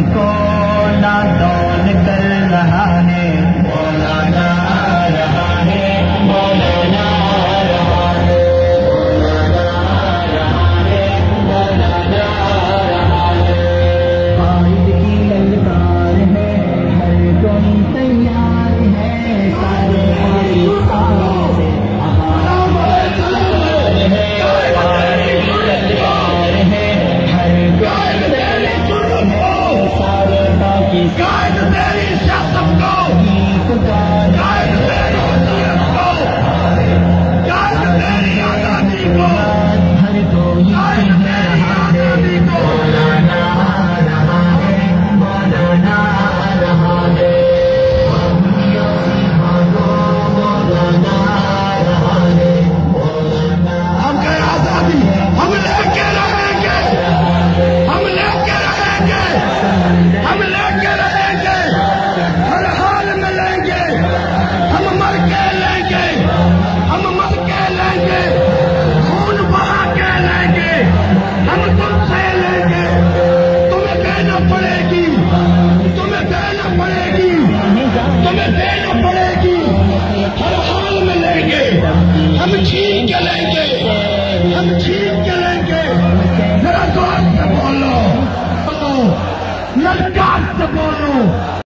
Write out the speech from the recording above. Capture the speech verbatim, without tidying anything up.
کو نادون کر رہا ہے، مولانا آ رہا ہے، مولانا آ رہا ہے، مولانا آ رہا ہے، مولانا آ رہا ہے۔ قائد کی للکار ہے، ہر کوئی تیار ہے، سارے پاکستان سے قائد تیری سیاست کو، قائد تیری حیثیت کو، قائد تیری آزادی کو، ہر کوئی قائد تیری آزادی کو، مولانا آ رہا ہے، مولانا آ رہا ہے، مولانا آ رہا ہے، مولانا ہم کہیں آزادی ہم لے کے رہیں گے، ہم لے کے رہیں گے، ہم لے کے رہیں گے، ہر حال میں لیں گے، ہم مر کے لیں گے، ہم مر کے لیں گے، خون بہا کے لیں گے، ہم تم سے لیں گے، تمہیں دینا پڑے گی، تمہیں دینا پڑے گی، تمہیں دینا پڑے گی، ہر حال میں لیں گے، ہم چھین کے لیں گے، ہم چھین کے لیں گے، ذرا زور سے بولو، للکار سے بولو۔